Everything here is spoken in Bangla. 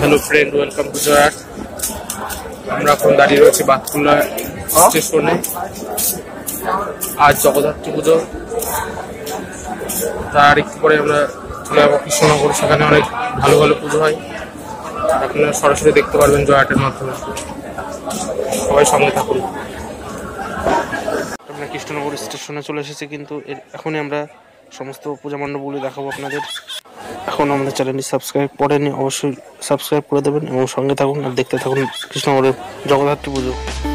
হ্যালো ফ্রেন্ড, ওয়েলকাম টু জয়াট। আমরা এখন দাঁড়িয়ে রয়েছি বাতকুল্লা স্টেশনে। আজ জগদ্ধাত্রী পুজো, তার একটু পরে আমরা চলে যাবো কৃষ্ণনগর। সেখানে অনেক ভালো ভালো পুজো হয়, আপনারা সরাসরি দেখতে পারবেন জয়াটের মাধ্যমে। সবাই সঙ্গে থাকুন। আমরা কৃষ্ণনগর স্টেশনে চলে এসেছি, কিন্তু এখনই আমরা সমস্ত পূজা মণ্ডপগুলি দেখাবো আপনাদের। এখন আমাদের চ্যানেলটি সাবস্ক্রাইব করেনি, অবশ্যই সাবস্ক্রাইব করে দেবেন এবং সঙ্গে থাকুন আর দেখতে থাকুন কৃষ্ণনগরের জগদ্ধাত্রী পুজো।